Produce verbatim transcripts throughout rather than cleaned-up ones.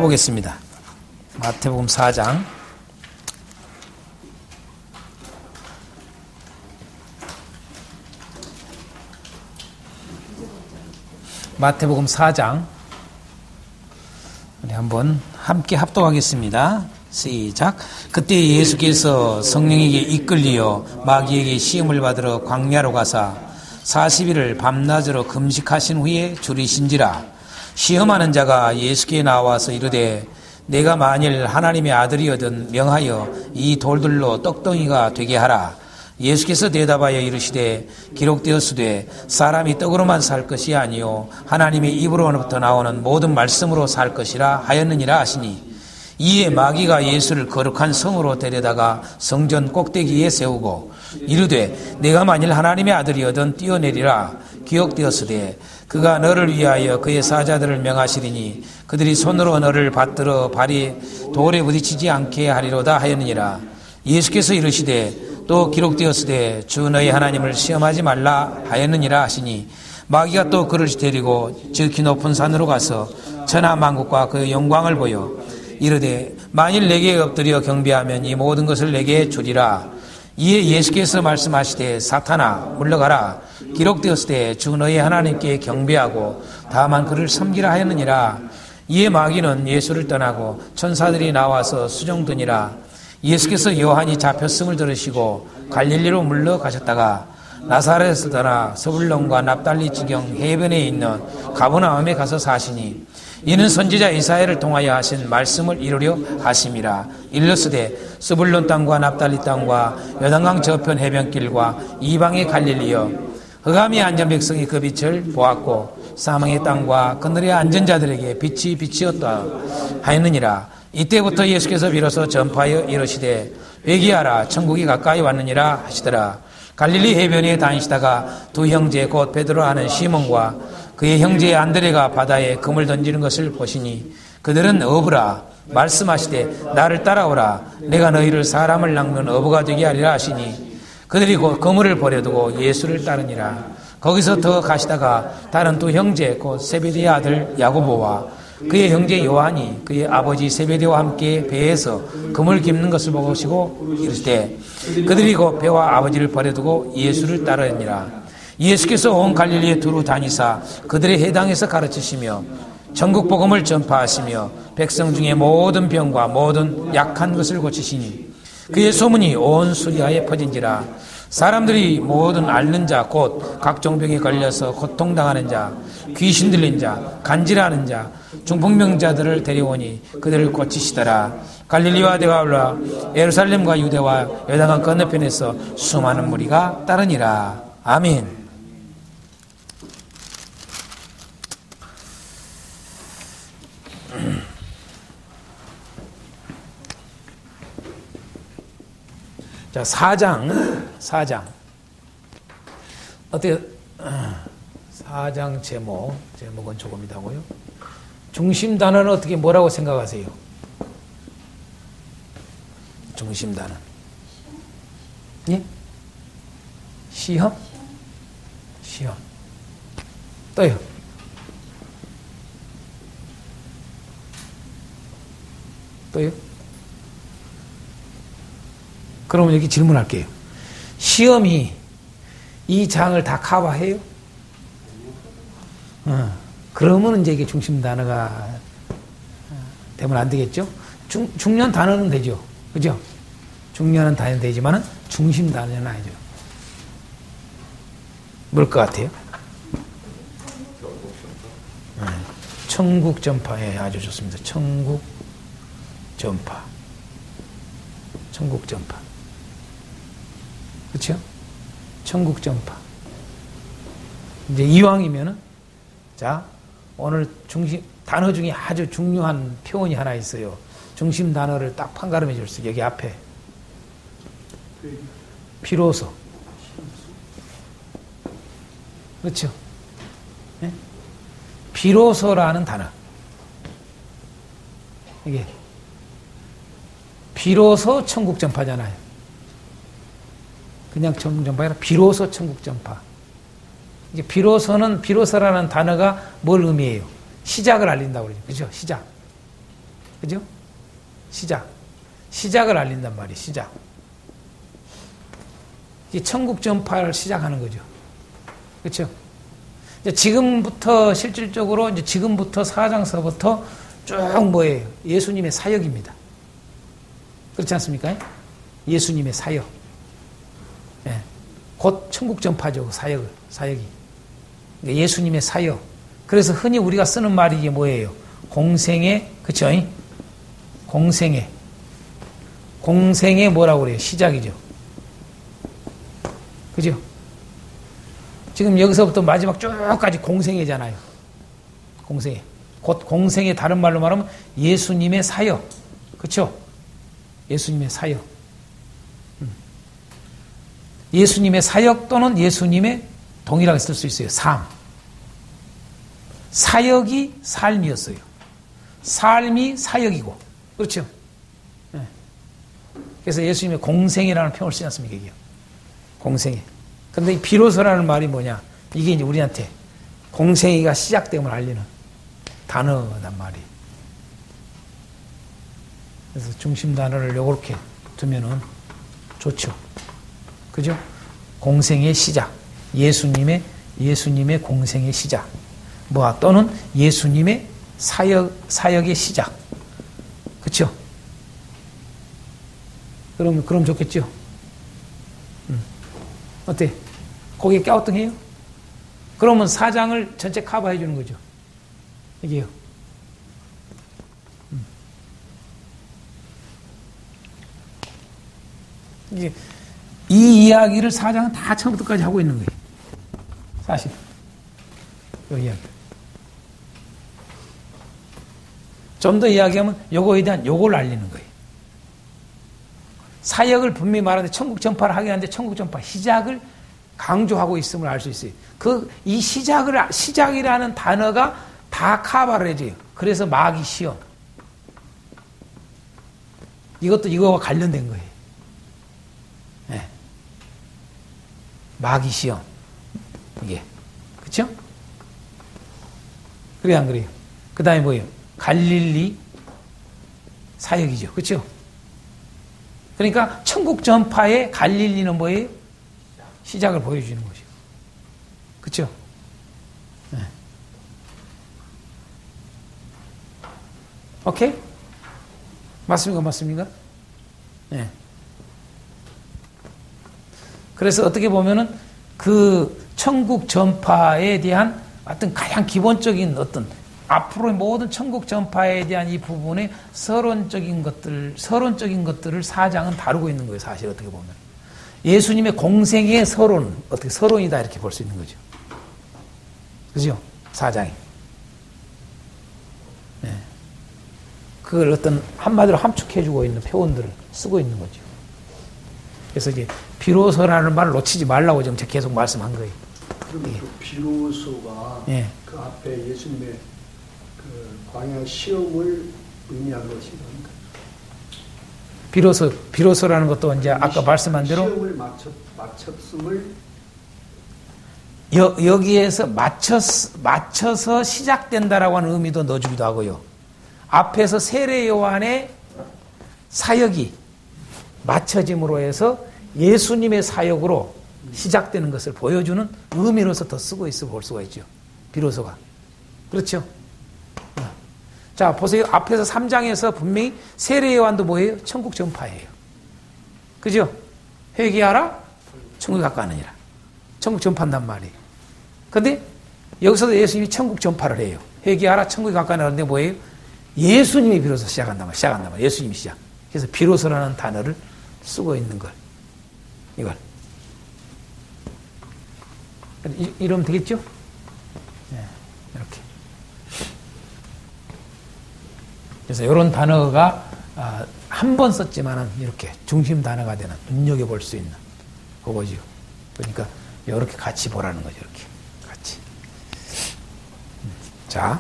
보겠습니다. 마태복음 사 장. 마태복음 사 장. 우리 한번 함께 합독하겠습니다. 시작. 그때 예수께서 성령에게 이끌리어 마귀에게 시험을 받으러 광야로 가사 사십 일을 밤낮으로 금식하신 후에 줄이신지라. 시험하는 자가 예수께 나와서 이르되 내가 만일 하나님의 아들이거든 명하여 이 돌들로 떡덩이가 되게 하라. 예수께서 대답하여 이르시되 기록되었으되 사람이 떡으로만 살 것이 아니요 하나님의 입으로부터 나오는 모든 말씀으로 살 것이라 하였느니라 하시니, 이에 마귀가 예수를 거룩한 성으로 데려다가 성전 꼭대기에 세우고 이르되 내가 만일 하나님의 아들이거든 뛰어내리라. 기록되었으되 그가 너를 위하여 그의 사자들을 명하시리니 그들이 손으로 너를 받들어 발이 돌에 부딪히지 않게 하리로다 하였느니라. 예수께서 이르시되 또 기록되었으되 주 너희 하나님을 시험하지 말라 하였느니라 하시니, 마귀가 또 그를 데리고 지극히 높은 산으로 가서 천하 만국과 그 영광을 보여 이르되 만일 내게 엎드려 경배하면 이 모든 것을 내게 주리라. 이에 예수께서 말씀하시되 사탄아 물러가라. 기록되었으되 주 너희 하나님께 경배하고 다만 그를 섬기라 하였느니라. 이에 마귀는 예수를 떠나고 천사들이 나와서 수종드니라. 예수께서 요한이 잡혔음을 들으시고 갈릴리로 물러가셨다가 나사렛에서 떠나 서불론과 납달리 지경 해변에 있는 가버나움에 가서 사시니, 이는 선지자 이사야를 통하여 하신 말씀을 이루려 하심이라. 일러스되 스불론 땅과 납달리 땅과 요단강 저편 해변길과 이방의 갈릴리여, 흑암이 앉은 백성이 그 빛을 보았고 사망의 땅과 그늘의 앉은 자들에게 빛이 빛이었다 하였느니라. 이때부터 예수께서 비로소 전파하여 이르시되 회개하라 천국이 가까이 왔느니라 하시더라. 갈릴리 해변에 다니시다가 두 형제 곧 베드로 하는 시몬과 그의 형제 안드레가 바다에 금을 던지는 것을 보시니 그들은 어부라. 말씀하시되 나를 따라오라. 내가 너희를 사람을 낚는 어부가 되게 하리라 하시니, 그들이 곧 그물을 버려두고 예수를 따르니라. 거기서 더 가시다가 다른 두 형제 곧 세베대의 아들 야고보와 그의 형제 요한이 그의 아버지 세베대와 함께 배에서 금을 깁는 것을 보시고 이르시되 그들이 곧 배와 아버지를 버려두고 예수를 따르니라. 예수께서 온 갈릴리에 두루 다니사 그들의 해당에서 가르치시며 전국 복음을 전파하시며 백성 중에 모든 병과 모든 약한 것을 고치시니 그의 소문이 온 수리아에 퍼진지라. 사람들이 모든 앓는 자 곧 각종 병에 걸려서 고통당하는 자, 귀신 들린 자, 간질하는 자, 중풍병자들을 데려오니 그들을 고치시더라. 갈릴리와 데가울라 예루살렘과 유대와 요단강 건너편에서 수많은 무리가 따르니라. 아멘. 자, 사 장, 사 장. 어떻게, 사 장 제목, 제목은 조금이다고요. 중심 단어는 어떻게, 뭐라고 생각하세요? 중심 단어. 예? 시험? 시험. 또요? 또요? 그러면 여기 질문할게요. 시험이 이 장을 다 커버해요? 어, 그러면 이제 이게 중심 단어가 되면 안 되겠죠? 중, 중요한 단어는 되죠. 그죠? 중요한 단어는 되지만은 중심 단어는 아니죠. 뭘 것 같아요? 네. 천국 전파에 아주 좋습니다. 천국 전파. 천국 전파. 그렇죠? 천국 전파. 이제 이왕이면은, 자, 오늘 중심, 단어 중에 아주 중요한 표현이 하나 있어요. 중심 단어를 딱 판가름해 줄 수 있어요. 여기 앞에. 비로소. 그렇죠? 네? 비로소라는 단어. 이게. 비로소 천국 전파잖아요. 그냥 천국 전파가 아니라 비로소 천국 전파. 이제 비로소는, 비로소라는 단어가 뭘 의미해요? 시작을 알린다고 그러죠. 그죠? 시작. 그죠? 시작. 시작을 알린단 말이에요. 시작. 이 천국 전파를 시작하는 거죠. 그렇죠? 이제 지금부터 실질적으로 이제 지금부터 사장서부터 쭉 뭐예요? 예수님의 사역입니다. 그렇지 않습니까? 예수님의 사역. 예. 곧 천국 전파죠. 사역을 사역이. 예수님의 사역. 그래서 흔히 우리가 쓰는 말이 이게 뭐예요? 공생의 그렇죠? 공생의 공생의 뭐라고 그래요? 시작이죠. 그죠? 지금 여기서부터 마지막 쭉까지 공생애잖아요. 공생애. 곧 공생애 다른 말로 말하면 예수님의 사역. 그렇죠? 예수님의 사역. 예수님의 사역 또는 예수님의 동일하게 쓸 수 있어요. 삶. 사역이 삶이었어요. 삶이 사역이고. 그렇죠? 그래서 예수님의 공생애라는 표현을 쓰지 않습니까? 이게요. 공생애. 근데 이 비로소라는 말이 뭐냐? 이게 이제 우리한테 공생애가 시작됨을 알리는 단어란 말이에요. 그래서 중심 단어를 이렇게 두면은 좋죠. 그죠? 공생의 시작. 예수님의, 예수님의 공생의 시작. 뭐, 또는 예수님의 사역, 사역의 시작. 그쵸? 그럼, 그럼 좋겠죠? 음. 어때? 거기에 갸우뚱해요? 그러면 사장을 전체 커버해 주는 거죠. 이게요. 음. 이게, 이 이야기를 사장은 다 처음부터까지 하고 있는 거예요. 사실. 이 이야기. 좀 더 이야기하면 요거에 대한 요걸 알리는 거예요. 사역을 분명히 말하는데 천국 전파를 하긴 하는데 천국 전파 시작을 강조하고 있음을 알 수 있어요. 그, 이 시작을, 시작이라는 단어가 다 커버를 해줘요. 그래서 마귀 시험. 이것도 이거와 관련된 거예요. 네. 마귀 시험. 이게. 그쵸? 그래, 안 그래요? 그 다음에 뭐예요? 갈릴리 사역이죠. 그쵸? 그러니까 천국 전파의 갈릴리는 뭐예요? 시작을 보여주는 것이죠. 그쵸? 네. 오케이? 맞습니까? 맞습니까? 네. 그래서 어떻게 보면은 그 천국 전파에 대한 어떤 가장 기본적인 어떤 앞으로의 모든 천국 전파에 대한 이 부분의 서론적인 것들, 서론적인 것들을 사장은 다루고 있는 거예요. 사실 어떻게 보면. 예수님의 공생의 서론, 어떻게 서론이다 이렇게 볼 수 있는 거죠. 그죠? 사장이. 네. 그걸 어떤 한마디로 함축해주고 있는 표현들을 쓰고 있는 거죠. 그래서 이제 비로소라는 말을 놓치지 말라고 지금 제가 계속 말씀한 거예요. 그럼 예. 그 비로소가 예. 그 앞에 예수님의 그 광야 시험을 의미한 것인가? 비로소, 비로소라는 것도 이제 아까 말씀한 대로 시험을 맞췄, 맞췄음을 여, 여기에서 맞춰, 맞춰서 시작된다라고 하는 의미도 넣어주기도 하고요. 앞에서 세례 요한의 사역이 맞춰짐으로 해서 예수님의 사역으로 시작되는 것을 보여주는 의미로서 더 쓰고 있어 볼 수가 있죠. 비로소가. 그렇죠? 자, 보세요. 앞에서 삼 장에서 분명히 세례 요한도 뭐예요? 천국 전파예요. 그죠? 회개하라? 천국에 가까우느니라. 천국 전파한단 말이에요. 근데 여기서도 예수님이 천국 전파를 해요. 회개하라? 천국에 가까우느니라. 근데 뭐예요? 예수님이 비로소 시작한단 말이에요. 시작한단 말이에요. 예수님이 시작. 그래서 비로소라는 단어를 쓰고 있는 걸. 이걸. 이, 이러면 되겠죠? 네, 이렇게. 그래서 이런 단어가 아, 한 번 썼지만은 이렇게 중심 단어가 되는 눈여겨볼 수 있는 그거죠. 그러니까 이렇게 같이 보라는 거죠. 이렇게 같이. 자,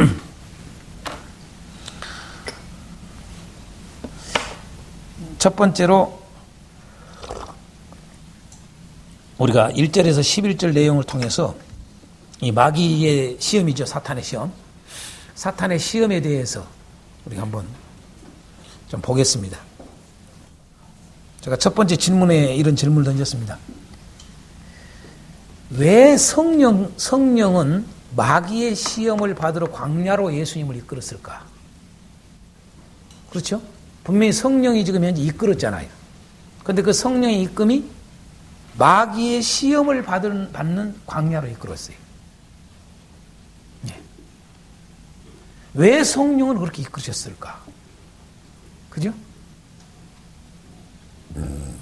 첫 번째로 우리가 일 절에서 십일 절 내용을 통해서 이 마귀의 시험이죠. 사탄의 시험. 사탄의 시험에 대해서 우리가 한번 좀 보겠습니다. 제가 첫 번째 질문에 이런 질문을 던졌습니다. 왜 성령, 성령은 마귀의 시험을 받으러 광야로 예수님을 이끌었을까? 그렇죠? 분명히 성령이 지금 현재 이끌었잖아요. 그런데 그 성령의 이끌음이 마귀의 시험을 받은, 받는 광야로 이끌었어요. 예. 왜 성령을 그렇게 이끌으셨을까? 그죠? 음.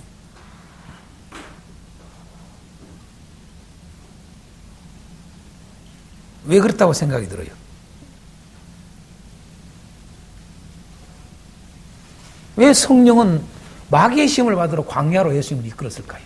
왜 그렇다고 생각이 들어요? 왜 성령은 마귀의 시험을 받으러 광야로 예수님을 이끌었을까요?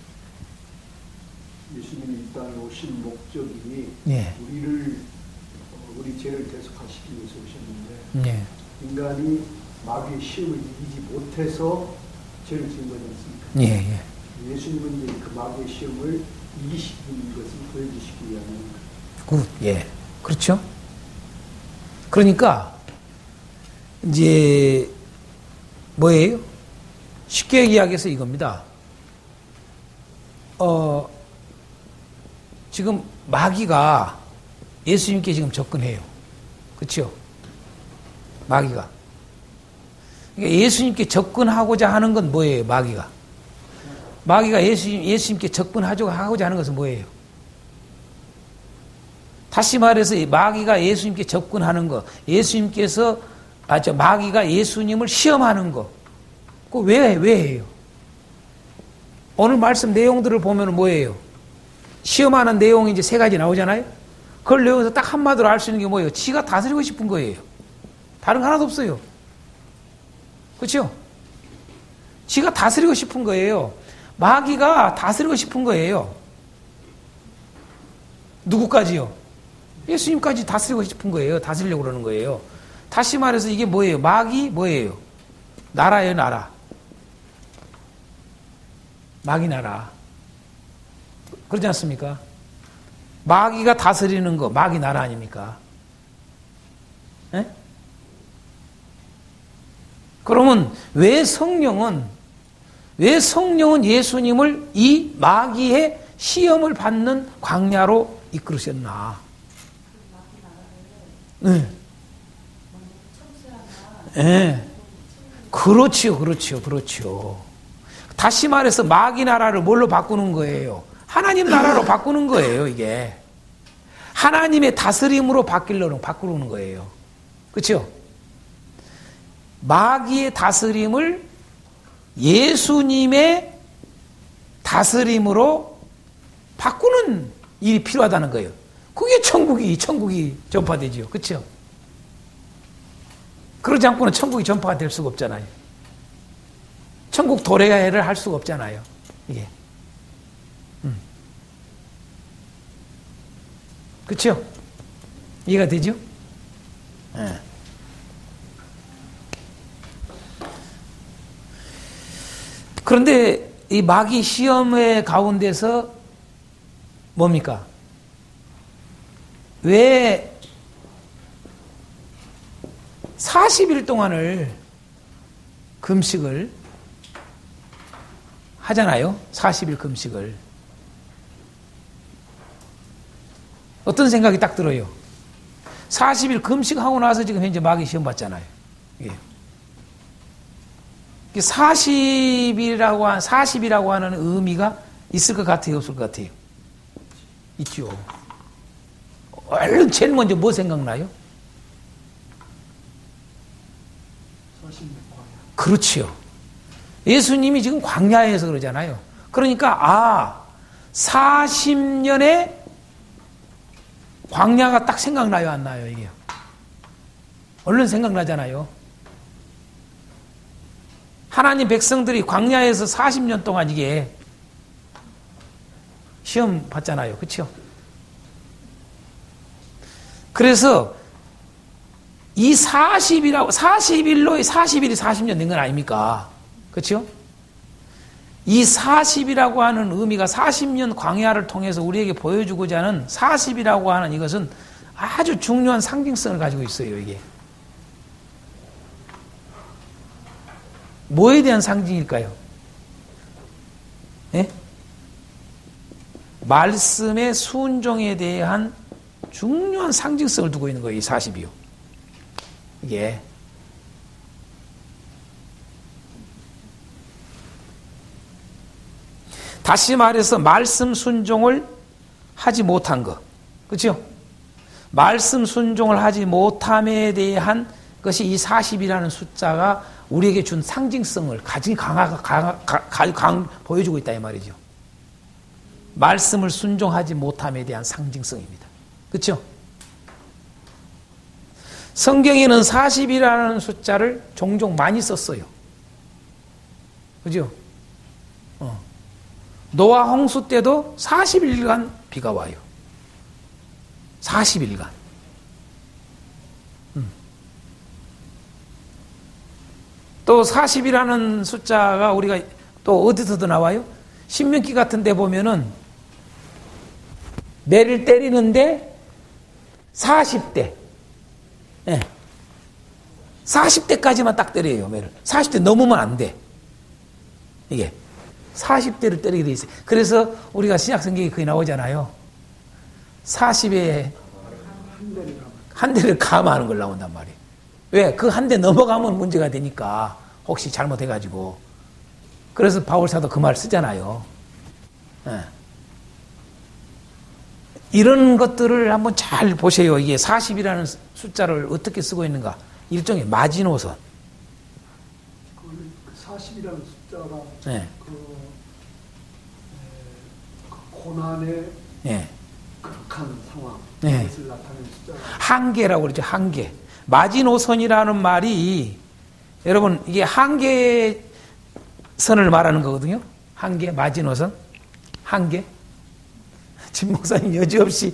이게? 예수님이 이 땅에 오신 목적이 예. 우리를 우리 죄를 대속하시기 위해서 오셨는데 예. 인간이 마귀의 시험을 이기지 못해서 죄를 지은 거지 않습니까? 예, 예. 예수님은 이제 그 마귀의 시험을 이기시는 것을 보여주시기 위한 굿, 예. 그렇죠? 그러니까, 이제, 뭐예요? 쉽게 이야기해서 이겁니다. 어, 지금 마귀가 예수님께 지금 접근해요. 그렇죠? 마귀가. 그러니까 예수님께 접근하고자 하는 건 뭐예요? 마귀가. 마귀가 예수님, 예수님께 접근하고자 하는 것은 뭐예요? 다시 말해서 마귀가 예수님께 접근하는 거, 예수님께서, 아, 저, 마귀가 예수님을 시험하는 거, 그거 왜, 왜 해요? 오늘 말씀 내용들을 보면 뭐예요? 시험하는 내용이 이제 세 가지 나오잖아요? 그걸 내용에서 딱 한마디로 알 수 있는 게 뭐예요? 지가 다스리고 싶은 거예요. 다른 거 하나도 없어요. 그렇죠? 지가 다스리고 싶은 거예요. 마귀가 다스리고 싶은 거예요. 누구까지요? 예수님까지 다스리고 싶은 거예요. 다스리려고 그러는 거예요. 다시 말해서 이게 뭐예요? 마귀 뭐예요? 나라예요, 나라. 마귀 나라. 그렇지 않습니까? 마귀가 다스리는 거, 마귀 나라 아닙니까? 에? 그러면 왜 성령은, 왜 성령은 예수님을 이 마귀의 시험을 받는 광야로 이끌으셨나? 네. 네. 그렇지요, 그렇지요, 그렇지요. 다시 말해서 마귀 나라를 뭘로 바꾸는 거예요? 하나님 나라로 바꾸는 거예요, 이게. 하나님의 다스림으로 바뀌려는, 바꾸는 거예요. 그렇죠? 마귀의 다스림을 예수님의 다스림으로 바꾸는 일이 필요하다는 거예요. 그게 천국이, 천국이 전파되지요. 그렇죠? 그러지 않고는 천국이 전파가 될 수가 없잖아요. 천국 도래를 할 수가 없잖아요. 이게. 음. 그렇죠? 이해가 되죠? 네. 그런데 이 마귀 시험의 가운데서 뭡니까? 왜 사십 일 동안을 금식을 하잖아요. 사십 일 금식을. 어떤 생각이 딱 들어요? 사십 일 금식하고 나서 지금 현재 마귀 시험 받잖아요. 예. 사십 일이라고 한, 사십이라고 하는 의미가 있을 것 같아요? 없을 것 같아요? 있죠. 얼른 제일 먼저 뭐 생각나요? 그렇지요. 예수님이 지금 광야에서 그러잖아요. 그러니까, 아, 사십 년의 광야가 딱 생각나요, 안 나요, 이게? 얼른 생각나잖아요. 하나님 백성들이 광야에서 사십 년 동안 이게 시험 받잖아요. 그렇죠? 그래서 이 사십이라고 사십 일로 사십 일이 사십 년 된 건 아닙니까? 그렇죠? 이 사십이라고 하는 의미가 사십 년 광야를 통해서 우리에게 보여주고자 하는 사십이라고 하는 이것은 아주 중요한 상징성을 가지고 있어요, 이게. 뭐에 대한 상징일까요? 예? 말씀의 순종에 대한 중요한 상징성을 두고 있는 거예요. 이 사십이요. 이게. 다시 말해서 말씀 순종을 하지 못한 것. 그렇죠? 말씀 순종을 하지 못함에 대한 것이 이 사십이라는 숫자가 우리에게 준 상징성을 가진 강화가 강, 강, 강, 보여주고 있다 이 말이죠. 말씀을 순종하지 못함에 대한 상징성입니다. 그렇죠? 성경에는 사십이라는 숫자를 종종 많이 썼어요. 그죠? 어. 노아 홍수 때도 사십 일간 비가 와요. 사십 일간. 음. 또 사십이라는 숫자가 우리가 또 어디서도 나와요? 신명기 같은 데 보면은 매를 때리는데 사십 대. 예. 사십 대까지만 딱 때려요, 매를. 사십 대 넘으면 안 돼. 이게. 사십 대를 때리게 돼 있어요. 그래서 우리가 신약 성경에 거기 나오잖아요. 사십에 한 대를 감하는 걸 나온단 말이에요. 왜? 그 한 대 넘어가면 문제가 되니까. 혹시 잘못해가지고. 그래서 바울사도 그 말 쓰잖아요. 예. 이런 것들을 한번 잘 보세요. 이게 사십이라는 숫자를 어떻게 쓰고 있는가. 일종의 마지노선. 그 사십이라는 숫자가 네. 그, 에, 그 고난의 네. 극한 상황. 네. 그것을 나타내는 숫자가. 한계라고 그러죠. 한계. 마지노선이라는 말이 여러분 이게 한계선을 말하는 거거든요. 한계, 마지노선. 한계. 진 목사님 여지없이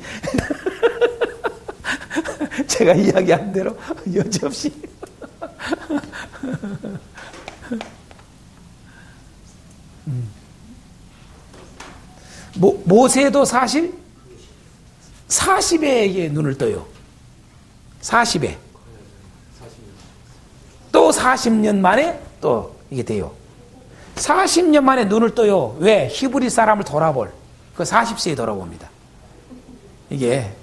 제가 이야기한 대로 여지없이 음. 모, 모세도 사실 사십에 눈을 떠요. 사십에 또 사십 년 만에 또 이게 돼요. 사십 년 만에 눈을 떠요. 왜? 히브리 사람을 돌아볼. 그 사십 세에 돌아봅니다. 이게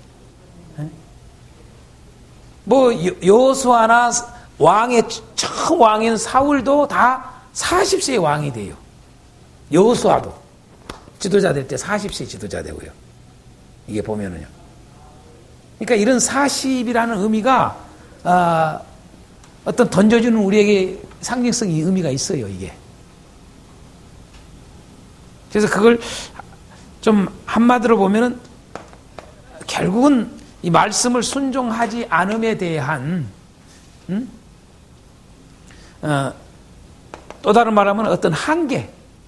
뭐 여호수아나 왕의 처음 왕인 사울도 다 사십 세의 왕이 돼요. 여호수아도 지도자 될 때 사십 세 지도자 되고요. 이게 보면은요. 그러니까 이런 사십이라는 의미가 아, 어떤 던져주는 우리에게 상징성이 의미가 있어요. 이게. 그래서 그걸 좀 한마디로 보면은 결국은 이 말씀을 순종하지 않음에 대한 음? 어, 또 다른 말하면 어떤 한계에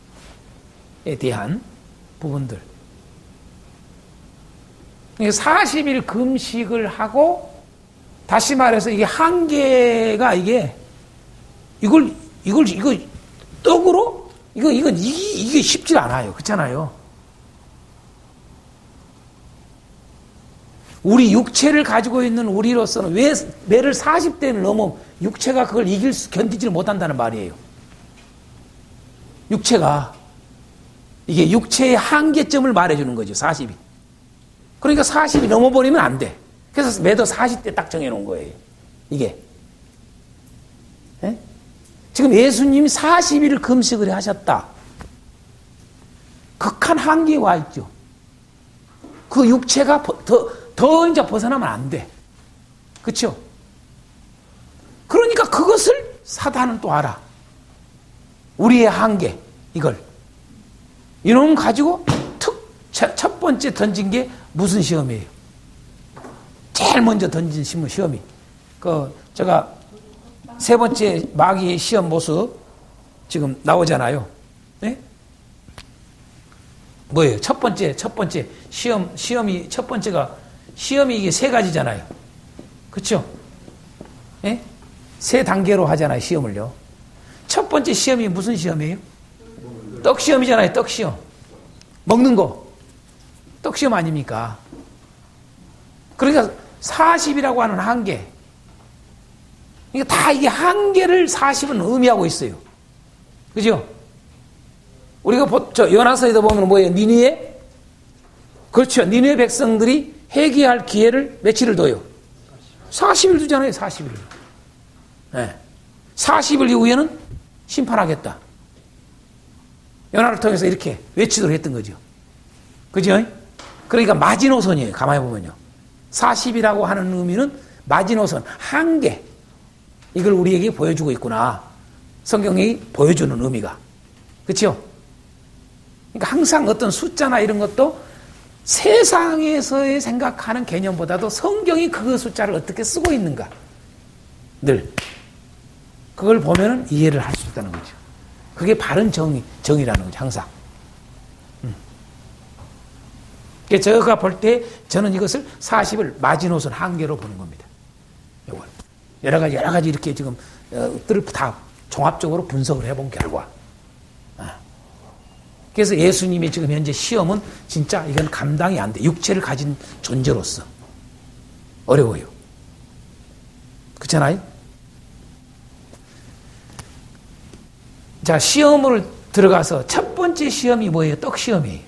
대한 부분들. 사십 일 금식을 하고 다시 말해서 이게 한계가 이게 이걸 이걸 이거 떡으로 이거 이거 이게, 이게 쉽지 않아요. 그렇잖아요. 우리 육체를 가지고 있는 우리로서는 왜 매를 사십 대를 넘어 육체가 그걸 이길 수, 견디지를 못한다는 말이에요. 육체가. 이게 육체의 한계점을 말해주는 거죠, 사십이. 그러니까 사십이 넘어버리면 안 돼. 그래서 매도 사십 대 딱 정해놓은 거예요. 이게. 예? 지금 예수님이 사십 일을 금식을 하셨다. 극한 한계에 와 있죠. 그 육체가 더, 더 이제 벗어나면 안 돼. 그렇죠? 그러니까 그것을 사단은 또 알아. 우리의 한계, 이걸. 이놈 가지고 툭, 첫 번째 던진 게 무슨 시험이에요? 제일 먼저 던진 시험이. 그, 제가 세 번째 마귀의 시험 모습 지금 나오잖아요. 네? 뭐예요? 첫 번째, 첫 번째 시험, 시험이, 첫 번째가 시험이 이게 세 가지잖아요. 그쵸? 예? 세 단계로 하잖아요, 시험을요. 첫 번째 시험이 무슨 시험이에요? 떡 시험이잖아요, 떡 시험. 먹는 거. 떡 시험 아닙니까? 그러니까 사십이라고 하는 한계. 그러니까 다 이게 한계를 사십은 의미하고 있어요. 그죠? 우리가 보, 저 요나서에도 보면 뭐예요? 니느웨? 그렇죠. 니느웨 백성들이 회개할 기회를 며칠을 둬요? 사십 일 두잖아요. 사십 일. 네. 사십 일 이후에는 심판하겠다. 요나를 통해서 이렇게 외치도록 했던 거죠. 그죠? 그러니까 마지노선이에요. 가만히 보면요. 사십이라고 하는 의미는 마지노선, 한계. 이걸 우리에게 보여주고 있구나. 성경이 보여주는 의미가. 그렇죠? 그러니까 항상 어떤 숫자나 이런 것도 세상에서의 생각하는 개념보다도 성경이 그 숫자를 어떻게 쓰고 있는가. 늘. 그걸 보면은 이해를 할 수 있다는 거죠. 그게 바른 정의, 정의라는 거죠. 항상. 음. 그러니까 제가 볼 때 저는 이것을 사십을 마지노선 한계로 보는 겁니다. 이걸. 여러 가지, 여러 가지 이렇게 지금, 어, 들을 다 종합적으로 분석을 해본 결과. 아. 그래서 예수님이 지금 현재 시험은 진짜 이건 감당이 안 돼. 육체를 가진 존재로서. 어려워요. 그렇잖아요? 자, 시험을 들어가서 첫 번째 시험이 뭐예요? 떡 시험이에요.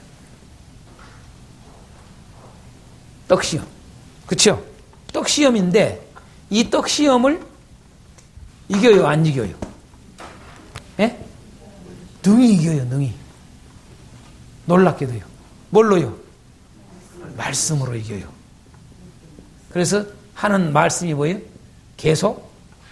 떡 시험. 그렇죠? 떡 시험인데 이 떡 시험을 이겨요, 안 이겨요? 예? 능히 이겨요, 능히. 놀랍게도요. 뭘로요? 말씀으로 이겨요. 그래서 하는 말씀이 뭐예요? 계속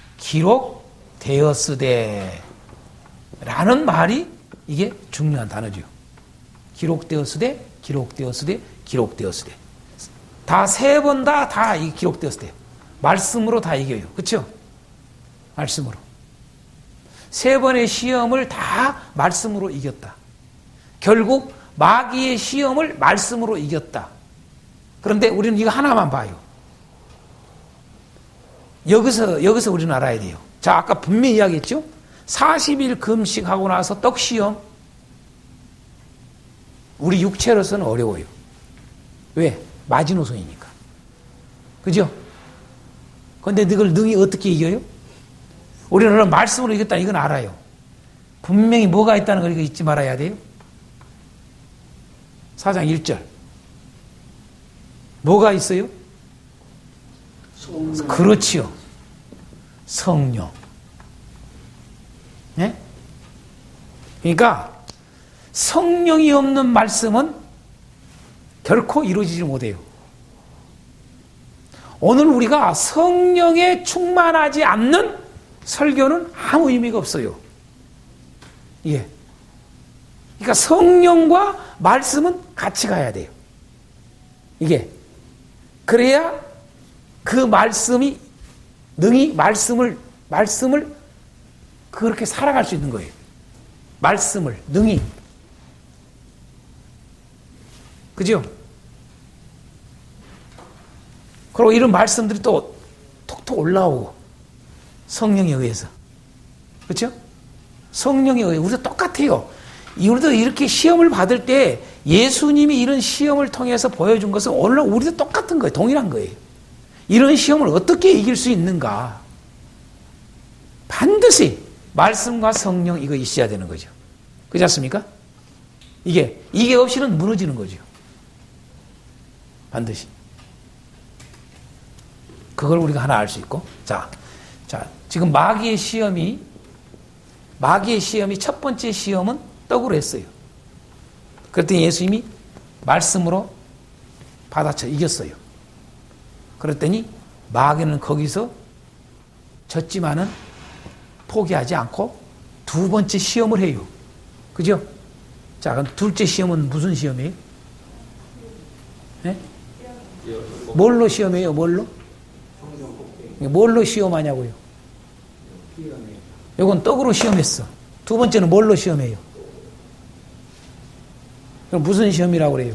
기록되었으되 라는 말이 이게 중요한 단어죠. 기록되었으되, 기록되었으되, 기록되었으되. 다 세 번 다, 다 기록되었으되. 말씀으로 다 이겨요. 그렇죠? 말씀으로. 세 번의 시험을 다 말씀으로 이겼다. 결국 마귀의 시험을 말씀으로 이겼다. 그런데 우리는 이거 하나만 봐요. 여기서, 여기서 우리는 알아야 돼요. 자, 아까 분명히 이야기했죠? 사십 일 금식하고 나서 떡 시험. 우리 육체로서는 어려워요. 왜? 마지노선이니까. 그죠? 그런데 이걸 능히 어떻게 이겨요? 우리는 말씀으로 이겼다. 이건 알아요. 분명히 뭐가 있다는 걸 이거 잊지 말아야 돼요. 사 장 일 절. 뭐가 있어요? 성령. 그렇지요. 성령. 예? 그러니까 성령이 없는 말씀은 결코 이루어지지 못해요. 오늘 우리가 성령에 충만하지 않는 설교는 아무 의미가 없어요. 예. 그러니까 성령과 말씀은 같이 가야 돼요. 이게. 그래야 그 말씀이, 능히 말씀을, 말씀을 그렇게 살아갈 수 있는 거예요. 말씀을, 능히. 그죠? 그리고 이런 말씀들이 또 톡톡 올라오고, 성령에 의해서. 그렇죠? 성령에 의해 우리도 똑같아요. 우리도 이렇게 시험을 받을 때 예수님이 이런 시험을 통해서 보여준 것은 오늘 우리도 똑같은 거예요. 동일한 거예요. 이런 시험을 어떻게 이길 수 있는가? 반드시 말씀과 성령 이거 있어야 되는 거죠. 그렇지 않습니까? 이게 이게 없이는 무너지는 거죠. 반드시. 그걸 우리가 하나 알 수 있고. 자, 자, 지금 마귀의 시험이 마귀의 시험이 첫 번째 시험은 떡으로 했어요. 그랬더니 예수님이 말씀으로 받아쳐 이겼어요. 그랬더니 마귀는 거기서 졌지만은 포기하지 않고 두 번째 시험을 해요. 그죠? 자, 그럼 둘째 시험은 무슨 시험이에요? 네? 뭘로 시험해요? 뭘로? 뭘로 시험하냐고요? 이건 떡으로 시험했어. 두 번째는 뭘로 시험해요? 그럼 무슨 시험이라고 그래요?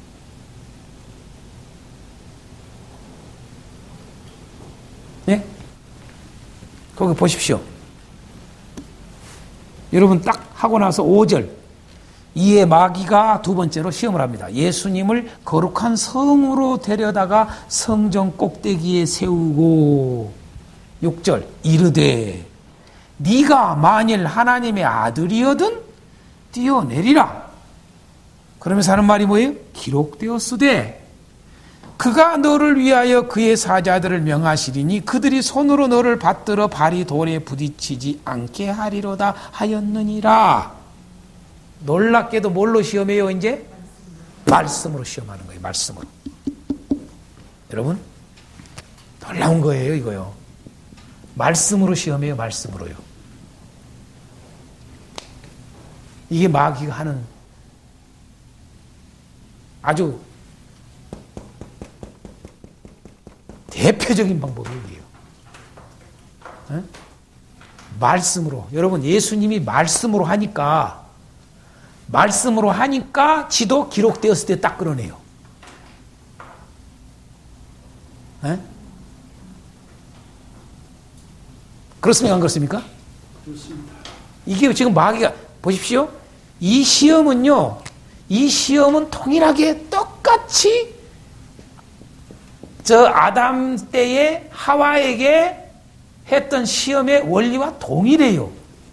네? 거기 보십시오. 여러분 딱 하고 나서 오 절. 이에 마귀가 두 번째로 시험을 합니다. 예수님을 거룩한 성으로 데려다가 성전 꼭대기에 세우고 육 절. 이르되 네가 만일 하나님의 아들이어든 뛰어내리라. 그러면서 하는 말이 뭐예요? 기록되었으되 그가 너를 위하여 그의 사자들을 명하시리니 그들이 손으로 너를 받들어 발이 돌에 부딪히지 않게 하리로다 하였느니라. 놀랍게도 뭘로 시험해요 이제? 말씀으로 시험하는 거예요. 말씀으로. 여러분 놀라운 거예요 이거요. 말씀으로 시험해요. 말씀으로요. 이게 마귀가 하는 아주 대표적인 방법이에요. 에? 말씀으로. 여러분 예수님이 말씀으로 하니까 말씀으로 하니까 지도 기록되었을 때 딱 끌어내요. 에? 그렇습니까? 안 그렇습니까? 그렇습니다. 이게 지금 마귀가 보십시오. 이 시험은요. 이 시험은 통일하게 똑같이 저 아담 때에 하와에게 했던 시험의 원리와 동일해요.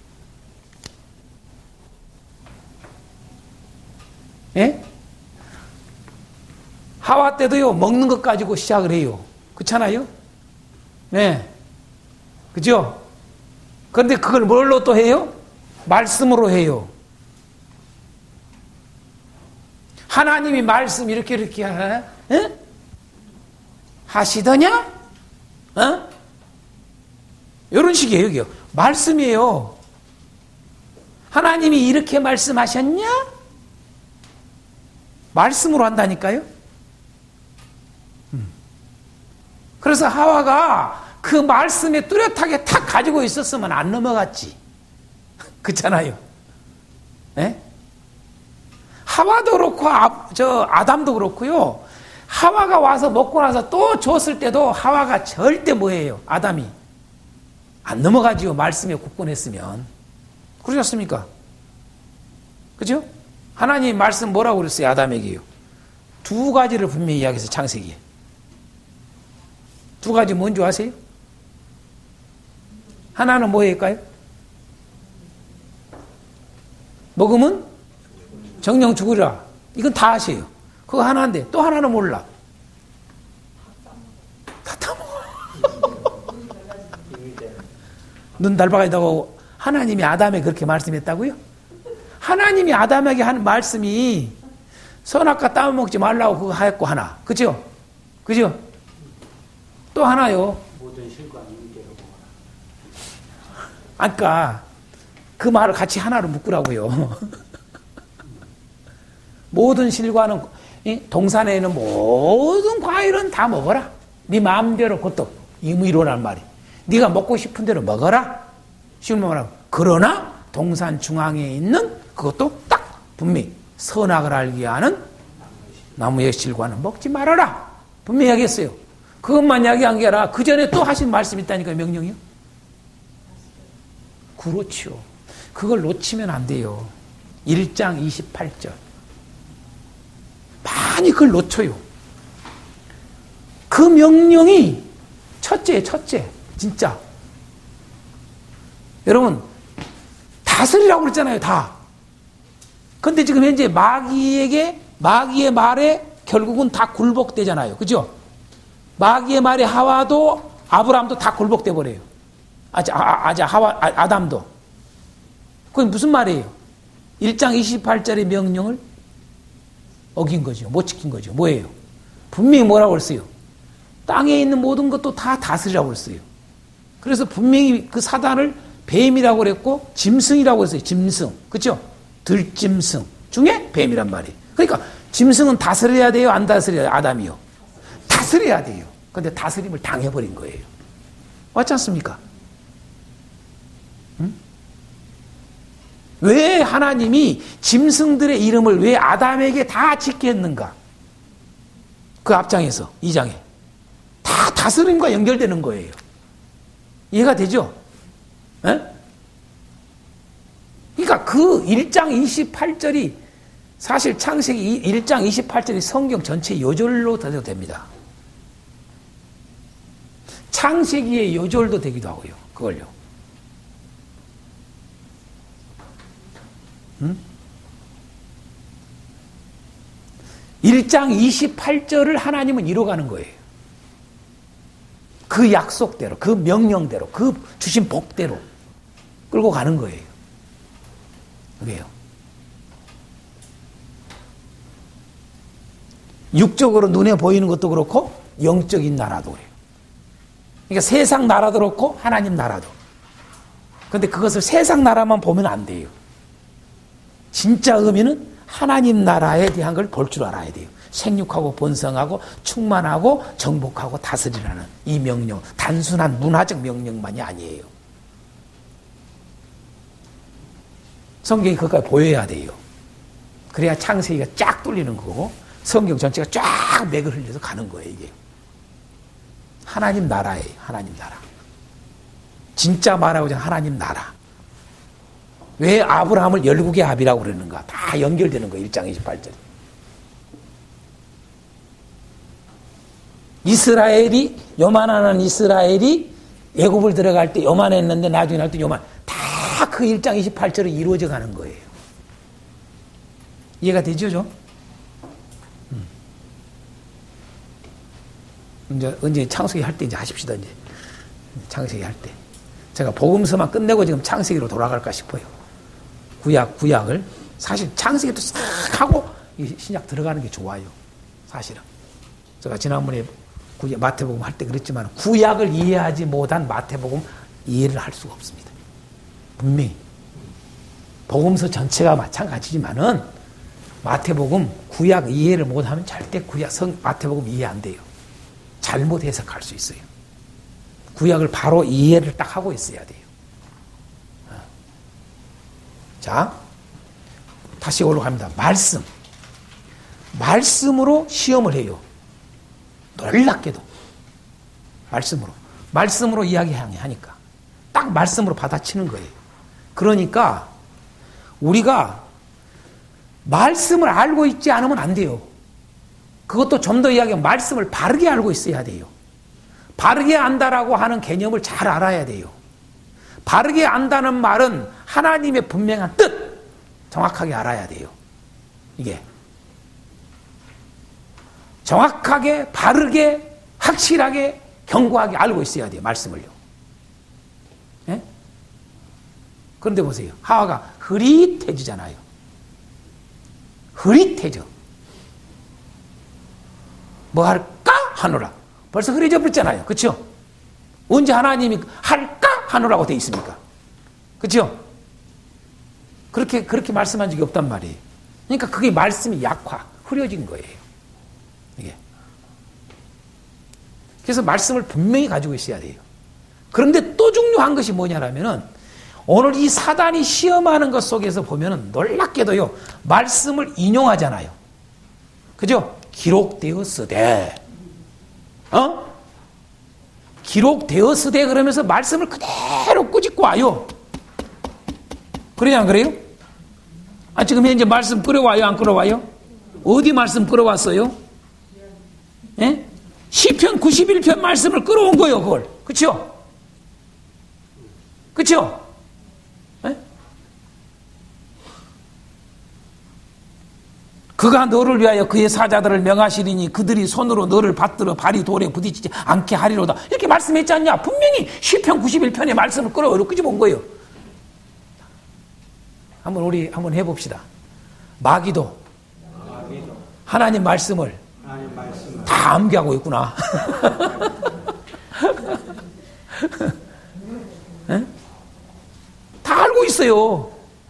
예? 하와 때도요, 먹는 것 가지고 시작을 해요. 그렇잖아요? 네. 그죠? 그런데 그걸 뭘로 또 해요? 말씀으로 해요. 하나님이 말씀 이렇게 이렇게 하, 에? 하시더냐? 어? 이런 식이에요, 여기요. 말씀이에요. 하나님이 이렇게 말씀하셨냐? 말씀으로 한다니까요? 음. 그래서 하와가 그 말씀에 뚜렷하게 탁 가지고 있었으면 안 넘어갔지. 그렇잖아요. 네? 하와도 그렇고 아, 저 아담도 그렇고요. 하와가 와서 먹고 나서 또 줬을 때도 하와가 절대 뭐예요? 아담이 안 넘어가지요. 말씀에 굳건했으면. 그러지 않습니까? 그죠? 하나님 말씀 뭐라고 그랬어요? 아담에게요. 두 가지를 분명히 이야기해서 창세기에. 두 가지 뭔지 아세요? 하나는 뭐일까요? 먹으면 정령 죽으리라. 이건 다 아세요. 그거 하나인데 또 하나는 몰라. 다 따먹어. 눈 달박하다고 하나님이 아담에 그렇게 말씀했다고요? 하나님이 아담에게 한 말씀이 선악과 따먹지 말라고 그거 하였고 하나. 그죠? 그죠? 또 하나요. 모든 실과는 이대로 아까 그 말을 같이 하나로 묶으라고요. 모든 실과는 동산에 있는 모든 과일은 다 먹어라. 네 마음대로 그것도 임의로란 말이. 네가 먹고 싶은 대로 먹어라. 쉬운 말하면 그러나 동산 중앙에 있는 그것도 딱 분명히 선악을 알게 하는 나무의 실과는 먹지 말아라. 분명히 하겠어요. 그것만 이야기한 게 아니라 그 전에 또 하신 말씀이 있다니까요. 명령이요. 그렇죠. 그걸 놓치면 안 돼요. 일 장 이십팔 절. 많이 그걸 놓쳐요. 그 명령이 첫째, 첫째. 진짜. 여러분, 다스리라고 그랬잖아요. 다. 근데 지금 현재 마귀에게, 마귀의 말에 결국은 다 굴복되잖아요. 그죠? 마귀의 말에 하와도 아브라함도 다 굴복돼 버려요. 아자, 아, 아자, 하와, 아, 아담도. 그건 무슨 말이에요? 일 장 이십팔 절의 명령을 어긴 거죠. 못 지킨 거죠. 뭐예요? 분명히 뭐라고 그랬어요? 땅에 있는 모든 것도 다 다스리라고 그랬어요. 그래서 분명히 그 사단을 뱀이라고 그랬고 짐승이라고 했어요. 짐승. 그렇죠? 들짐승 중에 뱀이란 말이에요. 그러니까 짐승은 다스려야 돼요? 안 다스려야 돼요? 아담이요. 다스려야 돼요. 그런데 다스림을 당해버린 거예요. 맞지 않습니까? 응? 왜 하나님이 짐승들의 이름을 왜 아담에게 다 짓게 했는가? 그 앞장에서 이 장에 다 다스림과 연결되는 거예요. 이해가 되죠? 에? 그러니까 그 일 장 이십팔 절이 사실 창세기 일 장 이십팔 절이 성경 전체 요절로 되도 됩니다. 창세기의 요절도 되기도 하고요. 그걸요. 응? 일 장 이십팔 절을 하나님은 이뤄가는 거예요. 그 약속대로, 그 명령대로, 그 주신 복대로 끌고 가는 거예요. 왜요? 육적으로 눈에 보이는 것도 그렇고 영적인 나라도 그래요. 그러니까 세상 나라도 그렇고 하나님 나라도. 그런데 그것을 세상 나라만 보면 안 돼요. 진짜 의미는 하나님 나라에 대한 걸 볼 줄 알아야 돼요. 생육하고 번성하고 충만하고 정복하고 다스리라는 이 명령, 단순한 문화적 명령만이 아니에요. 성경이 그것까지 보여야 돼요. 그래야 창세기가 쫙 뚫리는 거고 성경 전체가 쫙 맥을 흘려서 가는 거예요. 이게 하나님 나라예요. 하나님 나라. 진짜 말하고자 하나님 나라. 왜 아브라함을 열국의 아비라고 그러는가? 다 연결되는 거예요. 일 장 이십팔 절. 이스라엘이, 요만한 이스라엘이 애굽을 들어갈 때 요만했는데 나중에 날 때 요만. 다 그 일 장 이십팔 절에 이루어져 가는 거예요. 이해가 되죠, 좀? 음. 이제, 언제 창세기 할 때 이제 하십시다, 이제. 창세기 할 때. 제가 복음서만 끝내고 지금 창세기로 돌아갈까 싶어요. 구약, 구약을. 사실 창세기도 싹 하고 신약 들어가는 게 좋아요. 사실은. 제가 지난번에 구약, 마태복음 할 때 그랬지만 구약을 이해하지 못한 마태복음 이해를 할 수가 없습니다. 분명히. 복음서 전체가 마찬가지지만은 마태복음 구약 이해를 못하면 절대 구약 성 마태복음 이해 안 돼요. 잘못 해석할 수 있어요. 구약을 바로 이해를 딱 하고 있어야 돼요. 자, 다시 올라갑니다. 말씀. 말씀으로 시험을 해요. 놀랍게도. 말씀으로. 말씀으로 이야기하니까. 딱 말씀으로 받아치는 거예요. 그러니까 우리가 말씀을 알고 있지 않으면 안 돼요. 그것도 좀 더 이야기하면 말씀을 바르게 알고 있어야 돼요. 바르게 안다라고 하는 개념을 잘 알아야 돼요. 바르게 안다는 말은 하나님의 분명한 뜻 정확하게 알아야 돼요. 이게 정확하게 바르게 확실하게 견고하게 알고 있어야 돼요. 말씀을요. 예? 그런데 보세요. 하와가 흐릿해지잖아요. 흐릿해져. 뭐 할까 하노라. 벌써 흐려져 버렸잖아요. 그렇죠? 언제 하나님이 할까 하노라고 돼 있습니까? 그렇죠? 그렇게 그렇게 말씀한 적이 없단 말이에요. 그러니까 그게 말씀이 약화, 흐려진 거예요. 이게. 그래서 말씀을 분명히 가지고 있어야 돼요. 그런데 또 중요한 것이 뭐냐라면은 오늘 이 사단이 시험하는 것 속에서 보면은 놀랍게도요, 말씀을 인용하잖아요. 그죠? 기록되었으되, 어? 기록되었으되 그러면서 말씀을 그대로 꾸짖고 와요. 그러냐, 안 그래요? 아, 지금 현재 말씀 끌어와요, 안 끌어와요? 어디 말씀 끌어왔어요? 예? 시편 구십일 편 말씀을 끌어온 거예요, 그걸. 그쵸? 그쵸? 예? 그가 너를 위하여 그의 사자들을 명하시리니 그들이 손으로 너를 받들어 발이 돌에 부딪히지 않게 하리로다. 이렇게 말씀했지 않냐? 분명히 시편 구십일 편의 말씀을 끌어오려 끄집어온 거예요. 한번 우리 한번 해봅시다. 마귀도, 마귀도. 하나님 말씀을, 하나님 말씀을 다 암기하고 있구나. 다 알고 있어요.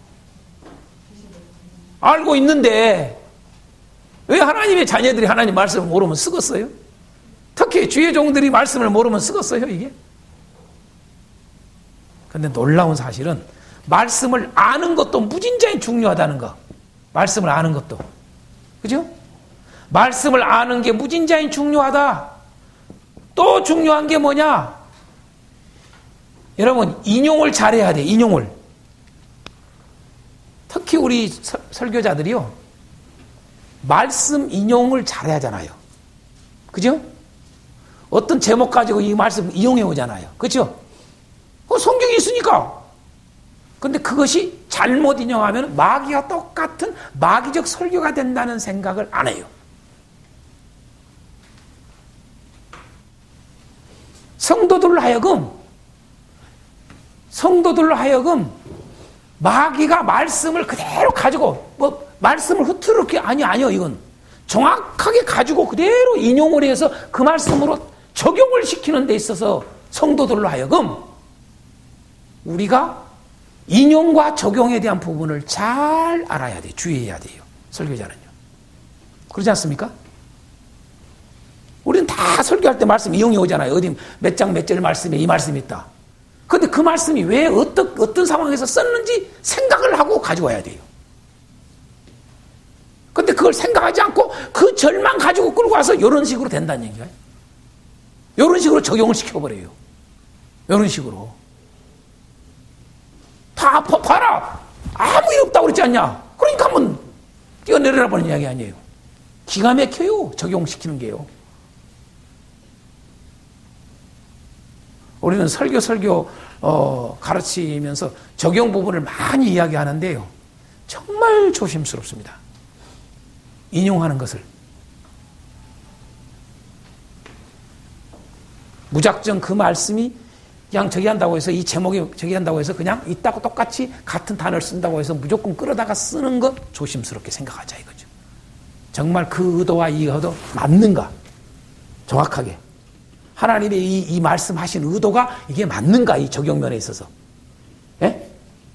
알고 있는데 왜 하나님의 자녀들이 하나님 말씀을 모르면 쓰겠어요? 특히 주의 종들이 말씀을 모르면 쓰겠어요, 이게? 그런데 놀라운 사실은 말씀을 아는 것도 무진장이 중요하다는 거. 말씀을 아는 것도. 그죠? 말씀을 아는 게 무진장이 중요하다. 또 중요한 게 뭐냐? 여러분, 인용을 잘해야 돼, 인용을. 특히 우리 설, 설교자들이요, 말씀 인용을 잘해야 하잖아요. 그죠? 어떤 제목 가지고 이 말씀 이용해 오잖아요. 그죠? 어, 성경이 있으니까. 근데 그것이 잘못 인용하면 마귀와 똑같은 마귀적 설교가 된다는 생각을 안 해요. 성도들로 하여금 성도들로 하여금 마귀가 말씀을 그대로 가지고 뭐 말씀을 흐트럽게 아니 아니요 이건 정확하게 가지고 그대로 인용을 해서 그 말씀으로 적용을 시키는 데 있어서 성도들로 하여금 우리가 인용과 적용에 대한 부분을 잘 알아야 돼요. 주의해야 돼요. 설교자는요. 그렇지 않습니까? 우리는 다 설교할 때 말씀 이용이 오잖아요. 어디 몇 장 몇 절 말씀에 이 말씀이 있다. 그런데 그 말씀이 왜 어떤, 어떤 상황에서 썼는지 생각을 하고 가져와야 돼요. 근데 그걸 생각하지 않고 그 절만 가지고 끌고 와서 이런 식으로 된다는 얘기예요. 이런 식으로 적용을 시켜버려요. 이런 식으로. 다 봐라. 아무 일 없다고 그랬지 않냐. 그러니까 한번 뛰어내려라 버리는 이야기 아니에요. 기가 막혀요. 적용시키는 게요. 우리는 설교 설교 어, 가르치면서 적용 부분을 많이 이야기하는데요. 정말 조심스럽습니다. 인용하는 것을. 무작정 그 말씀이 그냥 저기 한다고 해서 이 제목이 저기 한다고 해서 그냥 있다고 똑같이 같은 단어를 쓴다고 해서 무조건 끌어다가 쓰는 것 조심스럽게 생각하자 이거죠. 정말 그 의도와 이 의도 맞는가? 정확하게. 하나님의 이, 이 말씀하신 의도가 이게 맞는가? 이 적용면에 있어서. 예?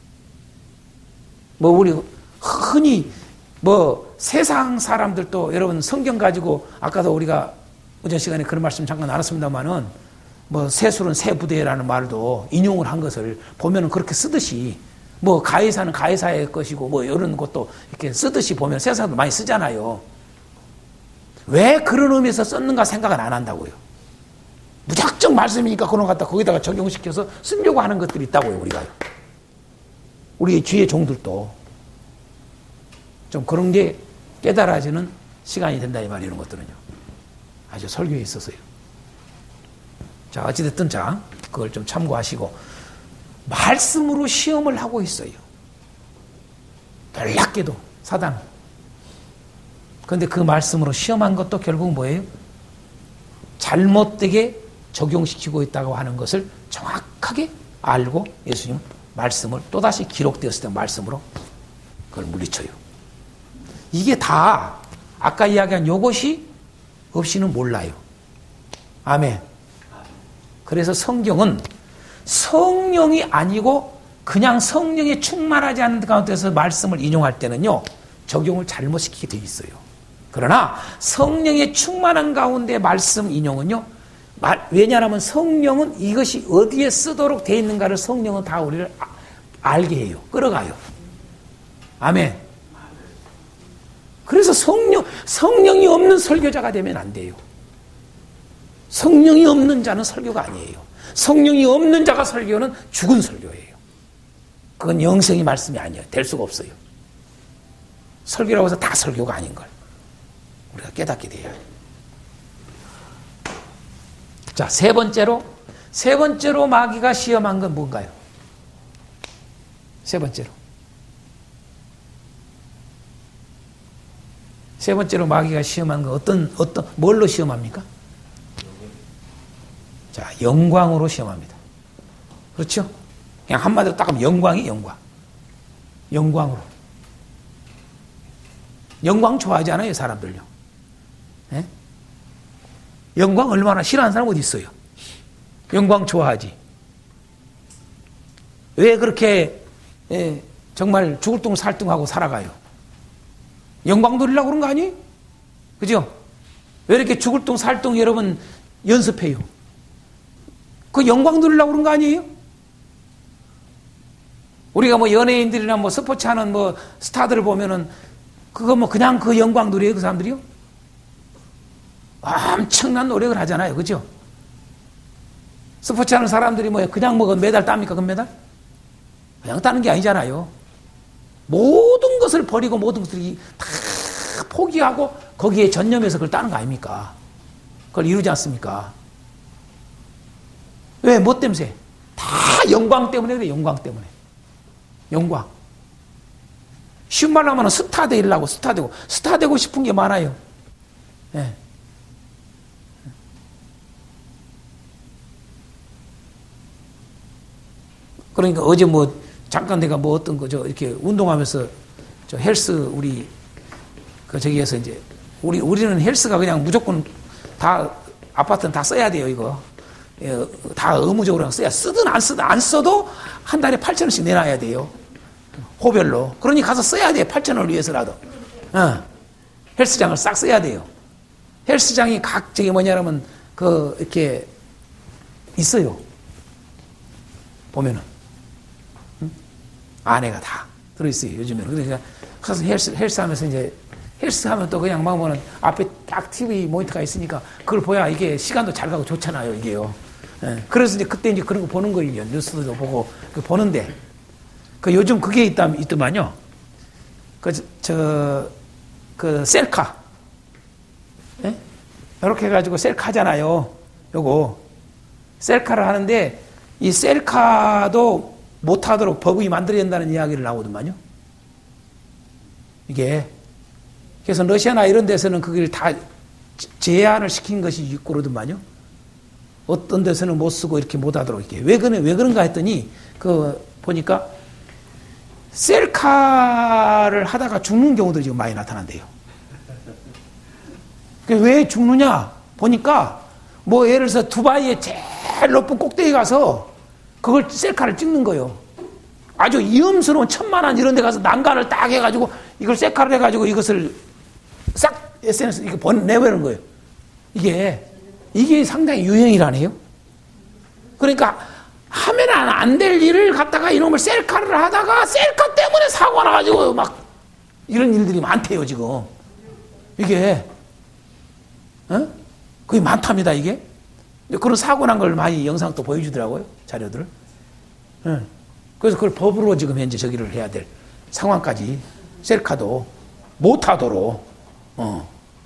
뭐 우리 흔히 뭐 세상 사람들도 여러분 성경 가지고 아까도 우리가 오전 시간에 그런 말씀 잠깐 나눴습니다만은 뭐 세술은 새 부대라는 말도 인용을 한 것을 보면은 그렇게 쓰듯이 뭐 가해사는 가해사의 것이고 뭐 이런 것도 이렇게 쓰듯이 보면 세상도 많이 쓰잖아요. 왜 그런 의미에서 썼는가 생각은 안 한다고요. 무작정 말씀이니까 그런 것 갖다 거기다가 적용시켜서 쓰려고 하는 것들이 있다고요, 우리가요. 우리 주의 종들도 좀 그런 게 깨달아지는 시간이 된다 이 말이에요, 이런 것들은요. 아주 설교에 있어서요. 자, 어찌됐든 자, 그걸 좀 참고하시고, 말씀으로 시험을 하고 있어요. 놀랍게도, 사단. 그런데 그 말씀으로 시험한 것도 결국 뭐예요? 잘못되게 적용시키고 있다고 하는 것을 정확하게 알고 예수님은 말씀을 또다시 기록되었을 때 말씀으로 그걸 물리쳐요. 이게 다 아까 이야기한 요것이 없이는 몰라요. 아멘. 그래서 성경은 성령이 아니고 그냥 성령에 충만하지 않는 가운데서 말씀을 인용할 때는요, 적용을 잘못시키게 돼 있어요. 그러나 성령에 충만한 가운데 말씀 인용은요, 왜냐하면 성령은 이것이 어디에 쓰도록 돼 있는가를 성령은 다 우리를 알게 해요. 끌어가요. 아멘. 그래서 성령, 성령이 없는 설교자가 되면 안 돼요. 성령이 없는 자는 설교가 아니에요. 성령이 없는 자가 설교는 죽은 설교예요. 그건 영생의 말씀이 아니에요. 될 수가 없어요. 설교라고 해서 다 설교가 아닌 걸 우리가 깨닫게 돼요. 자, 세 번째로, 세 번째로 마귀가 시험한 건 뭔가요? 세 번째로. 세 번째로 마귀가 시험한 건 어떤, 어떤, 뭘로 시험합니까? 자, 영광으로 시험합니다. 그렇죠? 그냥 한마디로 딱 하면 영광이 영광. 영광으로. 영광 좋아하지 않아요, 사람들요? 예? 영광 얼마나 싫어하는 사람 어디 있어요? 영광 좋아하지. 왜 그렇게 예, 정말 죽을 둥 살 둥하고 살아가요? 영광 누리려고 그런 거 아니에요? 그죠? 왜 이렇게 죽을 둥 살 둥 여러분 연습해요? 그 영광 누리려고 그런 거 아니에요? 우리가 뭐 연예인들이나 뭐 스포츠 하는 뭐 스타들을 보면은 그거 뭐 그냥 그 영광 누려요, 그 사람들이요? 엄청난 노력을 하잖아요. 그죠? 스포츠 하는 사람들이 뭐 그냥 뭐 메달 땁니까? 금메달? 그냥 따는 게 아니잖아요. 모든 것을 버리고 모든 것을 다 포기하고 거기에 전념해서 그걸 따는 거 아닙니까? 그걸 이루지 않습니까? 왜? 뭐 때문에? 다 영광 때문에 그래, 영광 때문에. 영광. 쉬운 말로 하면 스타 되려고, 스타 되고, 스타 되고 싶은 게 많아요. 예. 그러니까 어제 뭐, 잠깐 내가 뭐 어떤 거, 저, 이렇게 운동하면서, 저 헬스, 우리, 그, 저기에서 이제, 우리, 우리는 헬스가 그냥 무조건 다, 아파트는 다 써야 돼요, 이거. 예, 다 의무적으로 써야, 쓰든 안 쓰든, 안 써도 한 달에 팔천 원씩 내놔야 돼요. 호별로. 그러니 가서 써야 돼요. 팔천 원을 위해서라도. 어. 헬스장을 싹 써야 돼요. 헬스장이 각, 저기 뭐냐면, 그, 이렇게, 있어요. 보면은. 응? 안에가 다 들어있어요. 요즘에는. 그러니까, 가서 헬스, 헬스 하면서 이제, 헬스 하면 또 그냥 막 보면 앞에 딱 티비 모니터가 있으니까 그걸 보야 이게 시간도 잘 가고 좋잖아요, 이게요. 예. 그래서 이제 그때 이제 그런 거 보는 거예요. 뉴스도 보고, 그 보는데. 그 요즘 그게 있다, 있더만요. 그, 저, 그, 셀카. 예? 이렇게 해가지고 셀카 하잖아요. 요거. 셀카를 하는데, 이 셀카도 못하도록 법이 만들어야 된다는 이야기를 나오더만요. 이게. 그래서 러시아나 이런 데서는 그걸 다 제한을 시킨 것이 있고 그러더만요. 어떤 데서는 못 쓰고 이렇게 못 하도록 이렇게. 왜 그래, 왜 그런가 했더니, 그, 보니까, 셀카를 하다가 죽는 경우들이 지금 많이 나타난대요. 왜 죽느냐? 보니까, 뭐, 예를 들어서 두바이의 제일 높은 꼭대기 가서 그걸 셀카를 찍는 거예요. 아주 위험스러운 천만원 이런 데 가서 난간을 딱 해가지고 이걸 셀카를 해가지고 이것을 싹 에스엔에스 이거 번, 내보내는 거예요. 이게, 이게 상당히 유행이라네요. 그러니까, 하면 안 될 일을 갖다가 이놈을 셀카를 하다가 셀카 때문에 사고가 나가지고 막 이런 일들이 많대요, 지금. 이게, 어? 그게 많답니다, 이게. 그런 사고 난 걸 많이 영상 또 보여주더라고요, 자료들을. 어. 그래서 그걸 법으로 지금 현재 저기를 해야 될 상황까지 셀카도 못하도록, 어.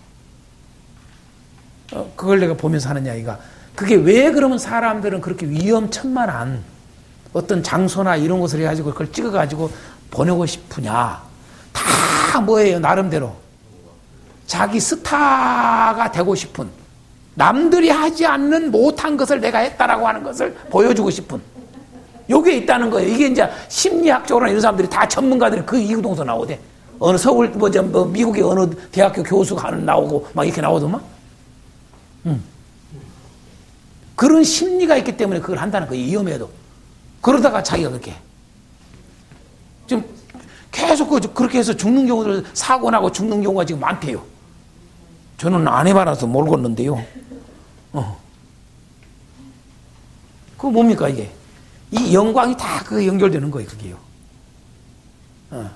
어, 그걸 내가 보면서 하는 이야기가 그게 왜 그러면 사람들은 그렇게 위험천만한 어떤 장소나 이런 것을 해가지고 그걸 찍어가지고 보내고 싶으냐. 다 뭐예요, 나름대로. 자기 스타가 되고 싶은, 남들이 하지 않는 못한 것을 내가 했다라고 하는 것을 보여주고 싶은. 요게 있다는 거예요. 이게 이제 심리학적으로나 이런 사람들이 다 전문가들이 그 이구동서 나오대. 어느 서울, 뭐, 저, 뭐, 미국의 어느 대학교 교수가 나오고 막 이렇게 나오더만. 음. 그런 심리가 있기 때문에 그걸 한다는 거예요. 위험해도. 그러다가 자기가 그렇게. 지금 계속 그렇게 해서 죽는 경우들, 사고 나고 죽는 경우가 지금 많대요. 저는 안 해봐서 모르겠는데요. 어. 그거 뭡니까, 이게? 이 영광이 다 그 연결되는 거예요, 그게요. 어.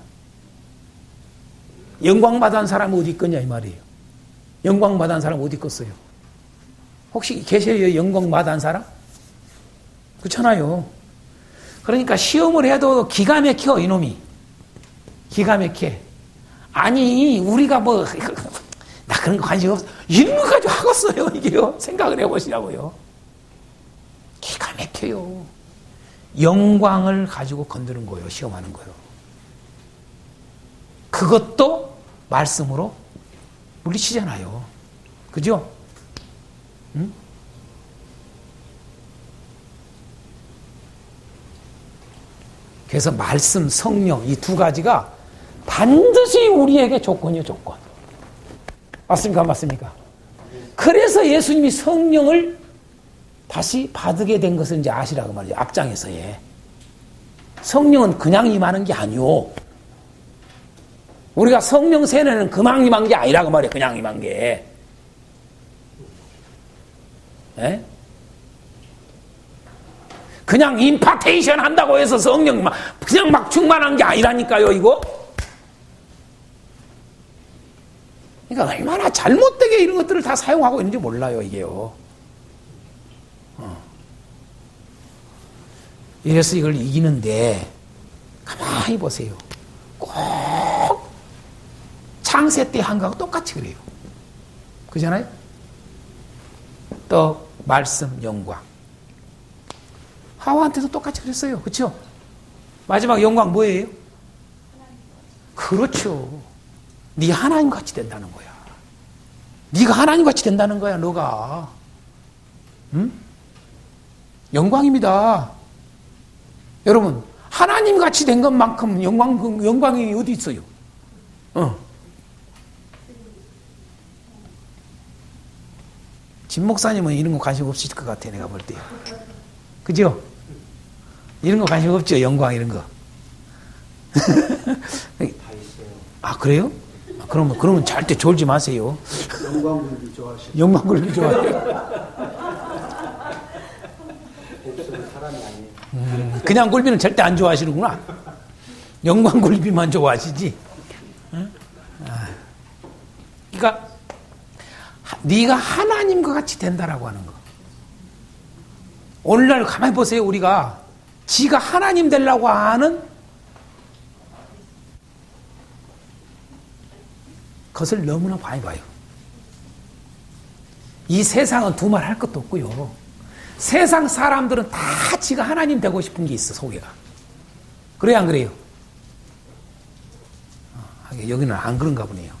영광받은 사람이 어디 있겠냐, 이 말이에요. 영광받은 사람 어디 있겠어요? 혹시 계셔요? 영광받은 사람? 그렇잖아요. 그러니까 시험을 해도 기가 막혀, 이놈이. 기가 막혀. 아니, 우리가 뭐, 나 그런 거 관심 없어. 이런 거 가지고 하겠어요, 이게요. 생각을 해보시라고요. 기가 막혀요. 영광을 가지고 건드는 거예요, 시험하는 거예요. 그것도 말씀으로 물리치잖아요. 그죠? 응? 그래서 말씀, 성령 이 두 가지가 반드시 우리에게 조건이요, 조건. 맞습니까? 맞습니까? 그래서 예수님이 성령을 다시 받게 된 것을 이제 아시라고 말이죠. 앞장에서. 예. 성령은 그냥 임하는 게 아니오. 우리가 성령 세례는 그만 임한 게 아니라고 말이에요. 그냥 임한 게. 예? 그냥 임파테이션 한다고 해서 성령 막 그냥 막 충만한 게 아니라니까요, 이거. 그러니까 얼마나 잘못되게 이런 것들을 다 사용하고 있는지 몰라요, 이게요. 어. 이래서 이걸 이기는데 가만히 보세요. 꼭 창세 때 한 거하고 똑같이 그래요. 그잖아요? 또 말씀, 영광. 하와한테도 똑같이 그랬어요. 그렇죠? 마지막 영광 뭐예요? 그렇죠. 네 하나님 같이 된다는 거야. 네가 하나님 같이 된다는 거야, 너가. 응? 영광입니다. 여러분, 하나님 같이 된 것만큼 영광, 영광이 어디 있어요? 어. 진 목사님은 이런 거 관심 없으실 것 같아, 내가 볼 때. 그죠? 이런 거 관심 없죠, 영광 이런 거. 아, 그래요? 아, 그러면, 그러면 절대 졸지 마세요. 영광 굴비 좋아하시죠? 영광 굴비 좋아해요. 사람이 아니에요. 음, 그냥 굴비는 절대 안 좋아하시는구나. 영광 굴비만 좋아하시지. 응? 아. 그러니까 네가 하나님과 같이 된다라고 하는 거. 오늘날 가만히 보세요. 우리가 지가 하나님 되려고 하는 것을 너무나 많이 봐요. 이 세상은 두 말 할 것도 없고요. 세상 사람들은 다 지가 하나님 되고 싶은 게 있어, 속에가. 그래요, 안 그래요? 어, 여기는 안 그런가 보네요.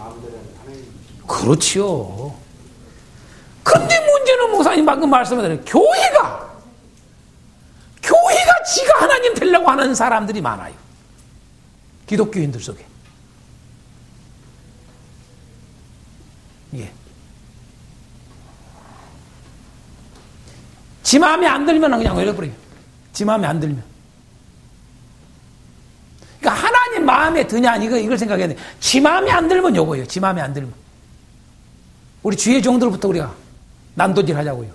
그렇지요. 근데 문제는 목사님 방금 말씀하신 교회가 교회가 지가 하나님 되려고 하는 사람들이 많아요. 기독교인들 속에. 예. 지 마음에 안 들면 그냥 외려버려요. 지 마음에 안 들면. 그러니까 하나님 마음에 드냐 이거 이걸 생각해야 돼. 지 마음에 안 들면 요거예요. 지 마음에 안 들면. 우리 주의 종들부터 우리가 난도질 하자고요.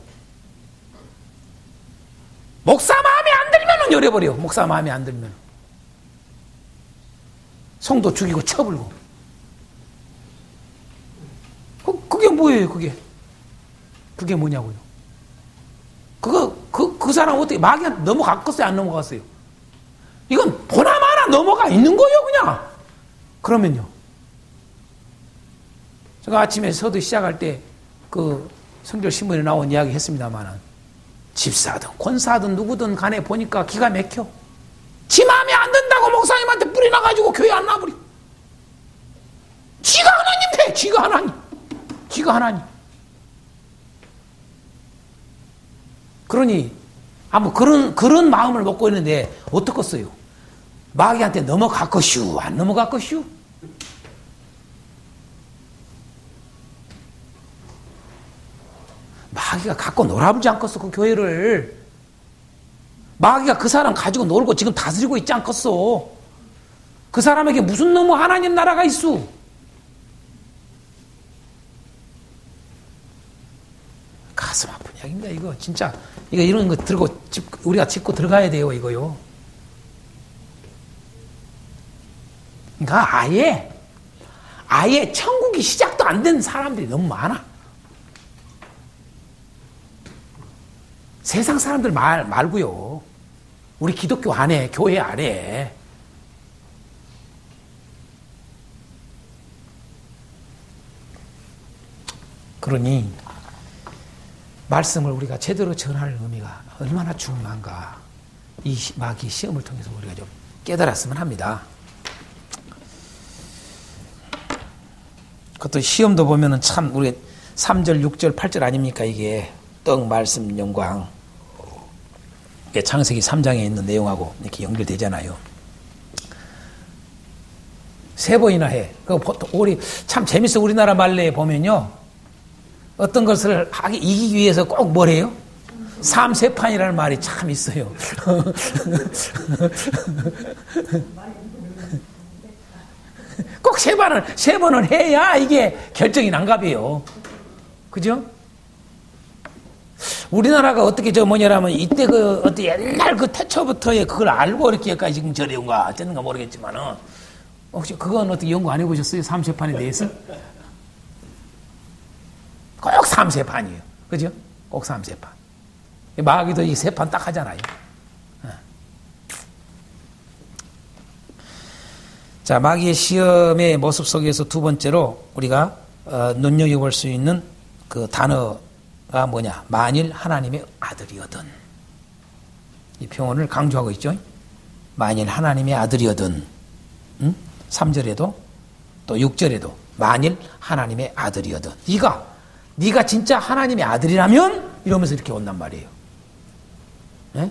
목사 마음에 안 들면은 열어버려. 목사 마음에 안 들면. 성도 죽이고 쳐불고. 그, 그게 뭐예요, 그게? 그게 뭐냐고요. 그거, 그, 그 사람 어떻게, 마귀한테 넘어갔겠어요, 안 넘어갔어요? 이건 보나마나 넘어가 있는 거예요, 그냥. 그러면요. 제가 아침에 서두 시작할 때, 그, 성결 신문에 나온 이야기 했습니다만은, 집사든, 권사든, 누구든 간에 보니까 기가 막혀. 지 마음에 안 든다고 목사님한테 뿌리 나가지고 교회 안 나버려. 지가 하나님 돼! 지가 하나님. 지가 하나님. 그러니, 아, 뭐, 그런, 그런 마음을 먹고 있는데, 어떻겠어요? 마귀한테 넘어갈 것이오? 안 넘어갈 것이오? 마귀가 갖고 놀아보지 않겠어, 그 교회를. 마귀가 그 사람 가지고 놀고 지금 다스리고 있지 않겠어. 그 사람에게 무슨 너무 하나님 나라가 있어. 가슴 아픈 이야기입니다, 이거. 진짜. 이거 이런 거 들고, 집, 우리가 짚고 들어가야 돼요, 이거요. 그러니까 아예, 아예 천국이 시작도 안 된 사람들이 너무 많아. 세상 사람들 말, 말고요. 우리 기독교 안에, 교회 안에. 그러니, 말씀을 우리가 제대로 전할 의미가 얼마나 중요한가. 이 마귀 시험을 통해서 우리가 좀 깨달았으면 합니다. 그것도 시험도 보면은 참, 우리 삼 절, 육 절, 팔 절 아닙니까? 이게 떡, 말씀, 영광. 이게 창세기 삼 장에 있는 내용하고 이렇게 연결되잖아요. 세 번이나 해. 그 보통 우리 참 재밌어. 우리나라 말레에 보면요. 어떤 것을 하기, 이기기 위해서 꼭 뭐래요? 삼세판이라는 말이 참 있어요. 꼭 세 번을, 세 번을 해야 이게 결정이 난갑이에요. 그죠? 우리나라가 어떻게 저 뭐냐라면 이때 그 어떤 옛날 그 태초부터의 그걸 알고 이렇게까지 지금 저래온가 어쨌는가 모르겠지만은 혹시 그건 어떻게 연구 안 해보셨어요? 삼세판에 대해서? 꼭 삼세판이에요. 그죠? 꼭 삼세판. 마귀도 이 세 판 딱 하잖아요. 자, 마귀의 시험의 모습 속에서 두 번째로 우리가 어, 눈여겨볼 수 있는 그 단어가 뭐냐? 만일 하나님의 아들이거든. 이 표현을 강조하고 있죠. 만일 하나님의 아들이거든. 응? 삼 절에도 또 육 절에도 만일 하나님의 아들이거든. 네가 네가 진짜 하나님의 아들이라면 이러면서 이렇게 온단 말이에요. 네?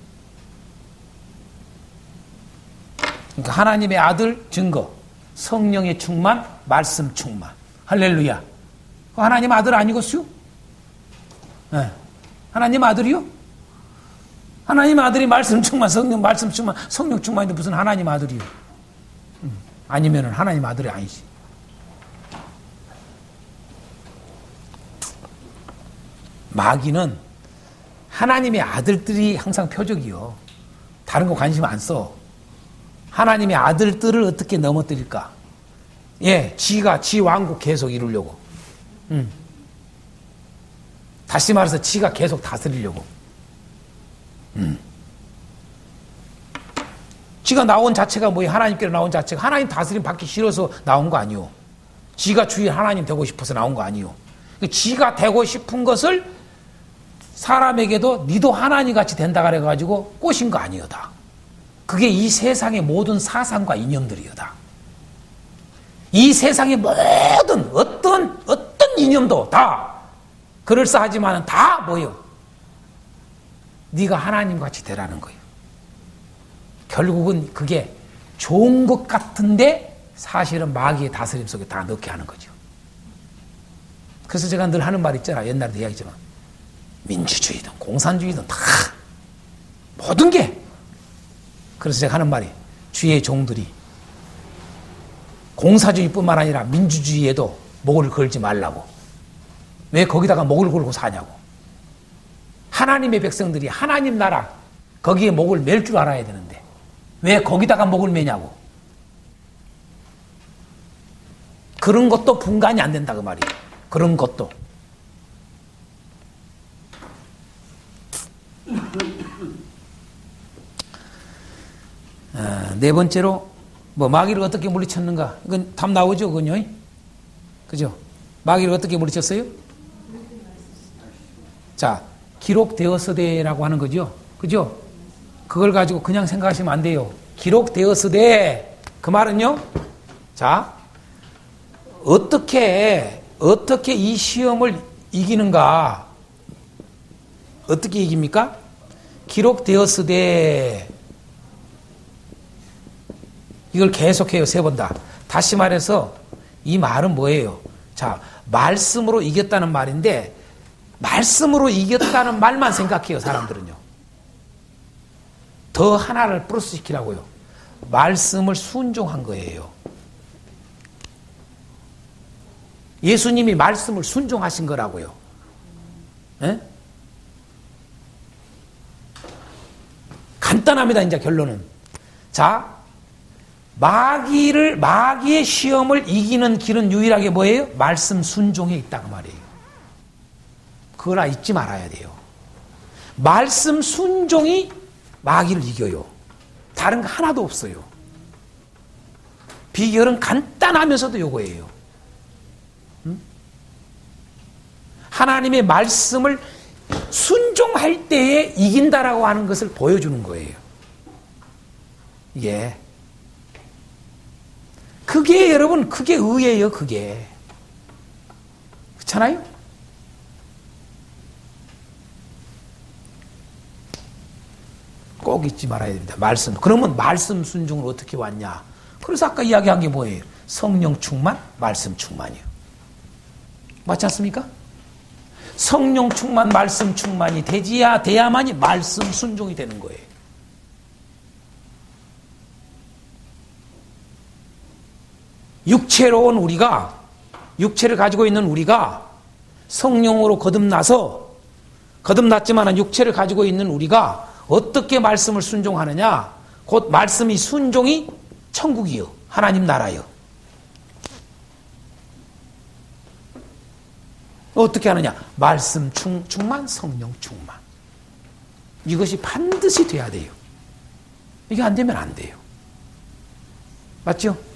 그러니까 하나님의 아들 증거, 성령의 충만, 말씀 충만. 할렐루야. 하나님 아들 아니겠어요? 네. 하나님 아들이요? 하나님 아들이 말씀 충만, 성령 말씀 충만, 성령 충만인데 무슨 하나님 아들이요? 음. 아니면은 하나님 아들이 아니지. 마귀는 하나님의 아들들이 항상 표적이요. 다른 거 관심 안 써. 하나님의 아들들을 어떻게 넘어뜨릴까? 예, 지가 지 왕국 계속 이루려고. 음. 다시 말해서 지가 계속 다스리려고. 음. 지가 나온 자체가 뭐예요? 하나님께로 나온 자체가 하나님 다스림 받기 싫어서 나온 거 아니요. 지가 주인 하나님 되고 싶어서 나온 거 아니요. 지가 되고 싶은 것을 사람에게도 니도 하나님 같이 된다 그래가지고 꼬신 거 아니요 다. 그게 이 세상의 모든 사상과 이념들이요 다. 이 세상의 모든 어떤 어떤 이념도 다 그럴싸하지만 다 뭐요? 네가 하나님 같이 되라는 거예요. 결국은 그게 좋은 것 같은데 사실은 마귀의 다스림 속에 다 넣게 하는 거죠. 그래서 제가 늘 하는 말 있잖아. 옛날에도 이야기했지만 민주주의든 공산주의든 다 모든 게 그래서 제가 하는 말이 주의 종들이 공사주의뿐만 아니라 민주주의에도 목을 걸지 말라고. 왜 거기다가 목을 걸고 사냐고. 하나님의 백성들이 하나님 나라 거기에 목을 맬 줄 알아야 되는데 왜 거기다가 목을 매냐고. 그런 것도 분간이 안 된다 그 말이에요. 그런 것도. 아, 네 번째로 뭐 마귀를 어떻게 물리쳤는가? 이건 답 나오죠, 그건요? 그죠? 마귀를 어떻게 물리쳤어요? 자, 기록되었으되라고 하는 거죠, 그죠? 그걸 가지고 그냥 생각하시면 안 돼요. 기록되었으되 그 말은요. 자, 어떻게 어떻게 이 시험을 이기는가? 어떻게 이깁니까? 기록되었으되 이걸 계속해요. 세 번 다. 다시 말해서 이 말은 뭐예요? 자, 말씀으로 이겼다는 말인데 말씀으로 이겼다는 말만 생각해요. 사람들은요. 더 하나를 플러스 시키라고요. 말씀을 순종한 거예요. 예수님이 말씀을 순종하신 거라고요. 에? 간단합니다. 이제 결론은. 자, 마귀를, 마귀의 시험을 이기는 길은 유일하게 뭐예요? 말씀 순종에 있다고 말이에요. 그걸 잊지 말아야 돼요. 말씀 순종이 마귀를 이겨요. 다른 거 하나도 없어요. 비결은 간단하면서도 요거예요. 응? 하나님의 말씀을 순종할 때에 이긴다라고 하는 것을 보여주는 거예요. 예. 그게 여러분 그게 의예요. 그게 그렇잖아요. 꼭 잊지 말아야 됩니다. 말씀. 그러면 말씀 순종을 어떻게 왔냐? 그래서 아까 이야기한 게 뭐예요? 성령 충만, 말씀 충만이요. 맞지 않습니까? 성령 충만, 말씀 충만이 되지야 돼야만이 말씀 순종이 되는 거예요. 육체로운 우리가, 육체를 가지고 있는 우리가 성령으로 거듭나서, 거듭났지만 육체를 가지고 있는 우리가 어떻게 말씀을 순종하느냐? 곧 말씀이 순종이 천국이요. 하나님 나라요. 어떻게 하느냐? 말씀 충, 충만, 성령 충만. 이것이 반드시 돼야 돼요. 이게 안 되면 안 돼요. 맞죠?